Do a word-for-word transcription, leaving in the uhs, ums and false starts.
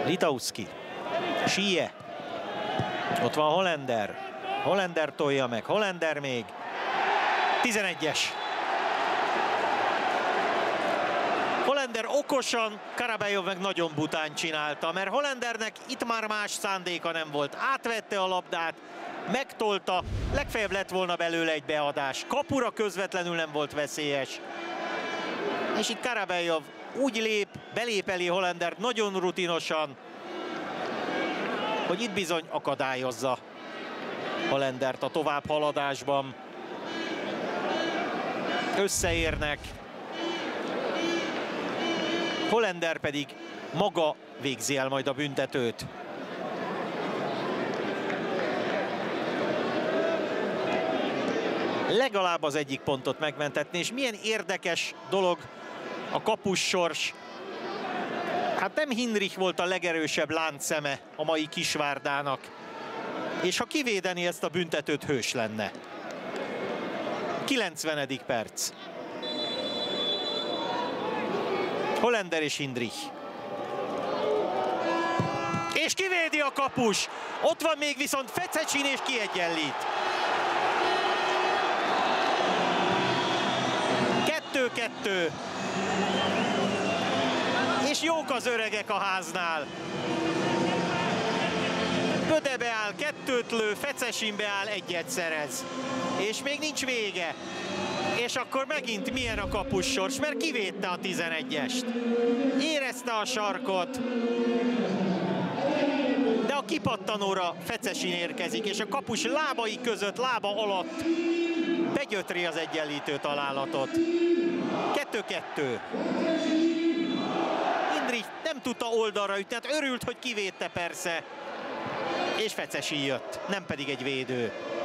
Litauszki. Sie. Ott van Hollander. Hollander tolja meg. Hollander még. tizenegyes. Hollander okosan, Karabejov meg nagyon bután csinálta, mert Hollandernek itt már más szándéka nem volt. Átvette a labdát, megtolta, legfeljebb lett volna belőle egy beadás. Kapura közvetlenül nem volt veszélyes. És itt Karabejov úgy lép, belépeli Hollandert nagyon rutinosan, hogy itt bizony akadályozza Hollandert a továbbhaladásban. Összeérnek. Hollander pedig maga végzi el majd a büntetőt. Legalább az egyik pontot megmentetni, és milyen érdekes dolog a kapus sors. Hát nem Hinrich volt a legerősebb láncszeme a mai Kisvárdának, és ha kivédeni ezt a büntetőt, hős lenne. kilencvenedik perc. Hollander és Hinrich. És kivédi a kapus. Ott van még viszont Fececsin, és kiegyenlít. kettő-kettő. És jók az öregek a háznál. Böde beáll, kettőt lő, Fececsin beáll, egyet szerez. És még nincs vége. És akkor megint milyen a kapus sors, mert kivédte a tizenegyest. Érezte a sarkot. De a kipattanóra Fececsin érkezik, és a kapus lábai között, lába alatt begyötri az egyenlítő találatot. kettő-kettő. Hinrich nem tudta oldalra ütni, hát örült, hogy kivédte persze. És Fececsin jött, nem pedig egy védő.